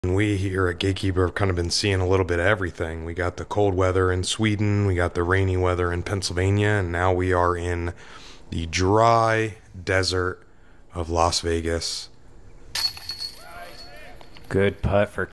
We here at Gatekeeper have kind of been seeing a little bit of everything. We got the cold weather in Sweden, we got the rainy weather in Pennsylvania, and now we are in the dry desert of Las Vegas. Good putt for